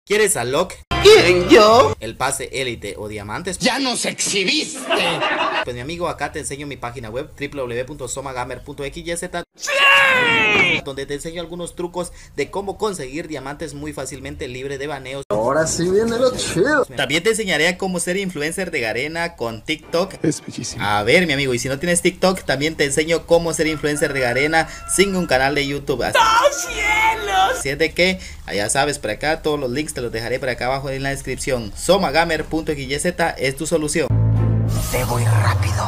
¿Quieres a Locke? ¿Quién, yo? ¿El pase élite o diamantes? ¡Ya nos exhibiste! Pues mi amigo, acá te enseño mi página web www.somagamer.xyz, ¡sí!, donde te enseño algunos trucos de cómo conseguir diamantes muy fácilmente, libre de baneos. Ahora sí viene lo chido. También te enseñaré a cómo ser influencer de Garena con TikTok. Es bellísimo. A ver, mi amigo, y si no tienes TikTok, también te enseño cómo ser influencer de Garena sin un canal de YouTube. ¡Oh, cielos! Así es de que, ya sabes, por acá todos los links te los dejaré por acá abajo en la descripción. Somagamer.xyz es tu solución. Te voy rápido.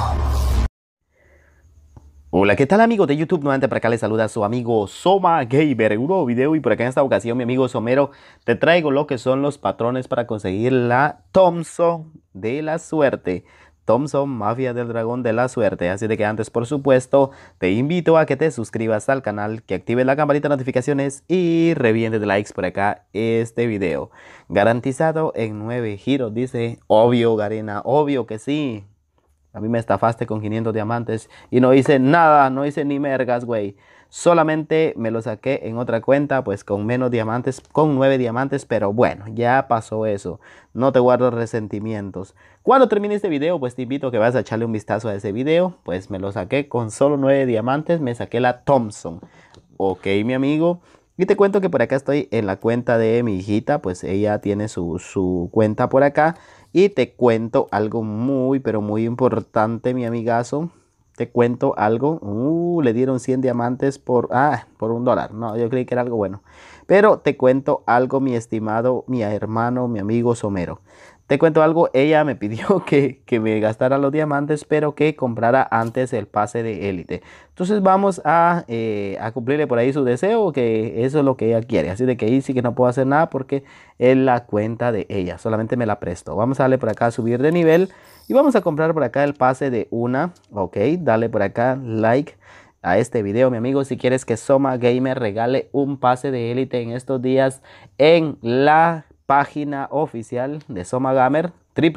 Hola, ¿qué tal amigos de YouTube? Nuevamente por acá les saluda su amigo Soma Gamer en un nuevo video, y por acá en esta ocasión mi amigo Somero te traigo lo que son los patrones para conseguir la Thompson de la suerte. Thompson Mafia del Dragón de la Suerte. Así de que antes, por supuesto, te invito a que te suscribas al canal, que actives la campanita de notificaciones y reviente de likes por acá este video. Garantizado en 9 giros, dice. Obvio, Garena, obvio que sí. A mí me estafaste con 500 diamantes y no hice nada, no hice ni mergas, güey. Solamente me lo saqué en otra cuenta, pues con menos diamantes, con 9 diamantes, pero bueno, ya pasó eso. No te guardo resentimientos. Cuando termine este video, pues te invito a que vayas a echarle un vistazo a ese video. Pues me lo saqué con solo 9 diamantes, me saqué la Thompson. Ok, mi amigo. Y te cuento que por acá estoy en la cuenta de mi hijita, pues ella tiene su cuenta por acá. Y te cuento algo muy, pero muy importante, mi amigazo. Te cuento algo. Le dieron 100 diamantes por $1. No, yo creí que era algo bueno. Pero te cuento algo, mi estimado, mi hermano, mi amigo Somero. Te cuento algo, ella me pidió que me gastara los diamantes, pero que comprara antes el pase de élite. Entonces vamos a cumplirle por ahí su deseo, que eso es lo que ella quiere. Así de que ahí sí que no puedo hacer nada porque es la cuenta de ella, solamente me la presto. Vamos a darle por acá a subir de nivel y vamos a comprar por acá el pase de una. Ok, dale por acá like a este video, mi amigo, si quieres que Soma Gamer regale un pase de élite en estos días en la página oficial de Soma Gamer,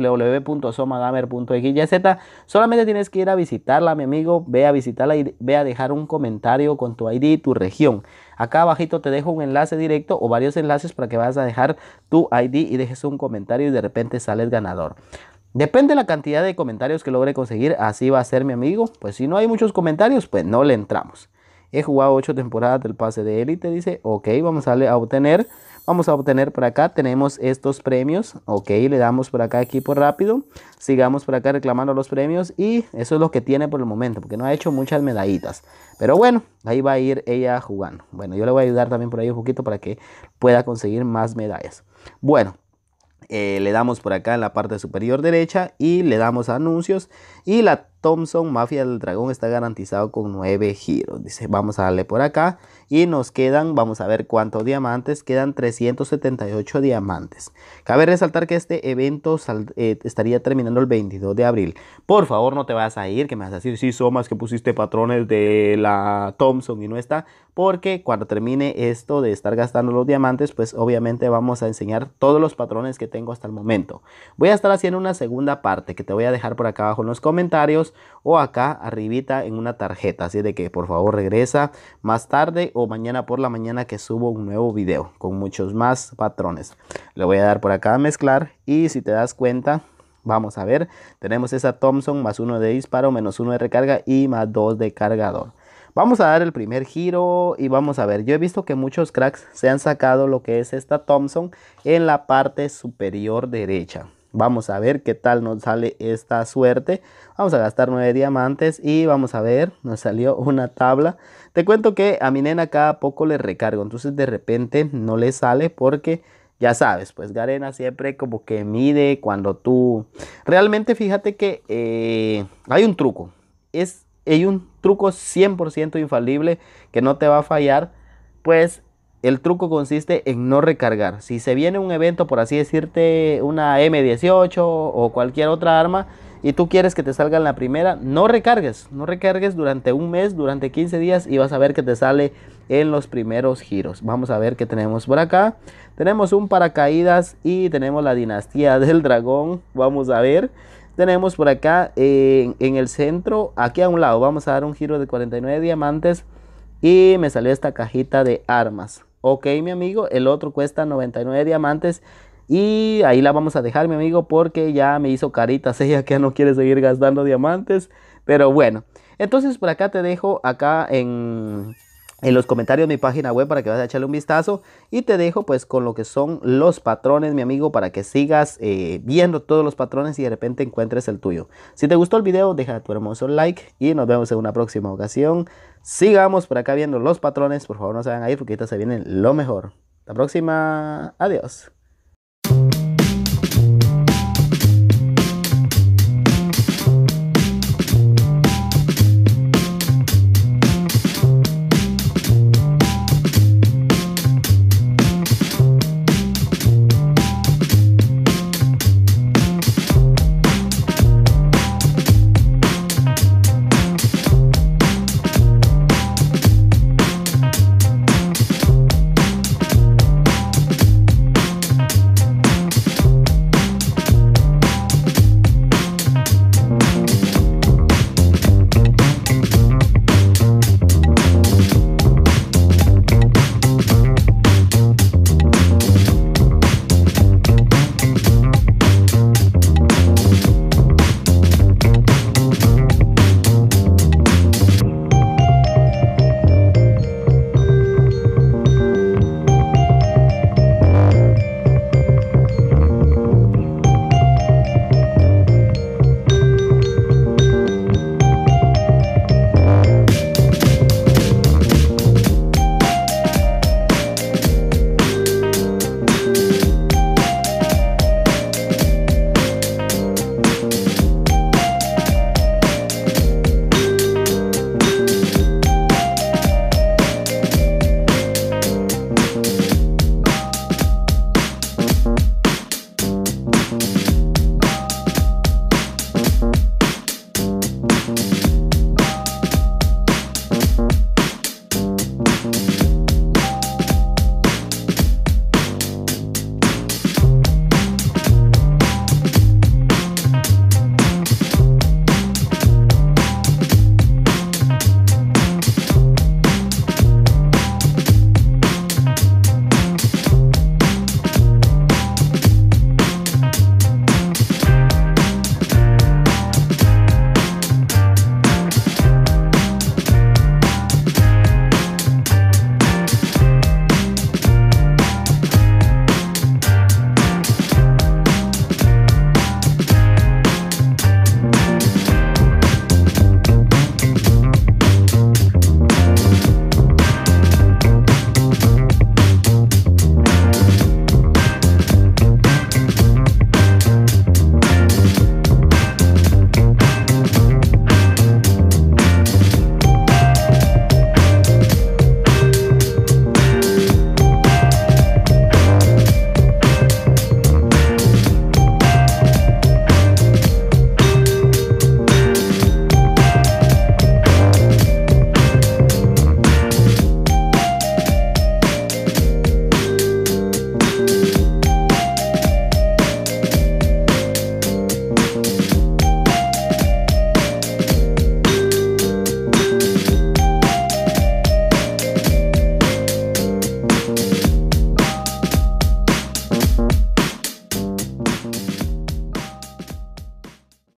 www.somagamer.xyz. Solamente tienes que ir a visitarla, mi amigo. Ve a visitarla y ve a dejar un comentario con tu ID y tu región. Acá abajito te dejo un enlace directo o varios enlaces para que vayas a dejar tu ID y dejes un comentario y de repente sales ganador. Depende de la cantidad de comentarios que logre conseguir, así va a ser, mi amigo. Pues si no hay muchos comentarios, pues no le entramos. He jugado 8 temporadas del pase de élite, dice. Ok, vamos a darle a obtener. Vamos a obtener por acá, tenemos estos premios. Ok, le damos por acá equipo rápido. Sigamos por acá reclamando los premios. Y eso es lo que tiene por el momento, porque no ha hecho muchas medallitas. Pero bueno, ahí va a ir ella jugando. Bueno, yo le voy a ayudar también por ahí un poquito para que pueda conseguir más medallas. Bueno. Le damos por acá en la parte superior derecha y le damos a anuncios, y la Thompson Mafia del Dragón está garantizado con 9 giros. Dice, vamos a darle por acá y nos quedan, vamos a ver cuántos diamantes, quedan 378 diamantes. Cabe resaltar que este evento estaría terminando el 22 de abril. Por favor, no te vas a ir, que me vas a decir, sí, Somas, que pusiste patrones de la Thompson y no está. Porque cuando termine esto de estar gastando los diamantes, pues obviamente vamos a enseñar todos los patrones que tengo hasta el momento. Voy a estar haciendo una segunda parte que te voy a dejar por acá abajo en los comentarios o acá arribita en una tarjeta. Así de que por favor regresa más tarde o mañana por la mañana que subo un nuevo video con muchos más patrones. Le voy a dar por acá a mezclar y si te das cuenta, vamos a ver, tenemos esa Thompson más 1 de disparo, menos 1 de recarga y más 2 de cargador. Vamos a dar el primer giro y vamos a ver. Yo he visto que muchos cracks se han sacado lo que es esta Thompson en la parte superior derecha. Vamos a ver qué tal nos sale esta suerte. Vamos a gastar 9 diamantes y vamos a ver, nos salió una tabla. Te cuento que a mi nena cada poco le recargo, entonces de repente no le sale porque ya sabes, pues Garena siempre como que mide cuando tú... Realmente fíjate que hay un truco. Hay un truco 100% infalible que no te va a fallar. Pues el truco consiste en no recargar. Si se viene un evento, por así decirte, una M18 o cualquier otra arma, y tú quieres que te salga en la primera, no recargues. No recargues durante un mes, durante 15 días y vas a ver que te sale en los primeros giros. Vamos a ver qué tenemos por acá. Tenemos un paracaídas y tenemos la dinastía del dragón. Vamos a ver. Tenemos por acá en el centro, aquí a un lado, vamos a dar un giro de 49 diamantes y me salió esta cajita de armas. Ok, mi amigo, el otro cuesta 99 diamantes. Y ahí la vamos a dejar, mi amigo, porque ya me hizo caritas ella que ya no quiere seguir gastando diamantes. Pero bueno, entonces por acá te dejo acá en los comentarios mi página web para que vayas a echarle un vistazo. Y te dejo pues con lo que son los patrones, mi amigo, para que sigas viendo todos los patrones y de repente encuentres el tuyo. Si te gustó el video, deja tu hermoso like y nos vemos en una próxima ocasión. Sigamos por acá viendo los patrones. Por favor, no se vayan a ir porque ahorita se viene lo mejor. La próxima. Adiós.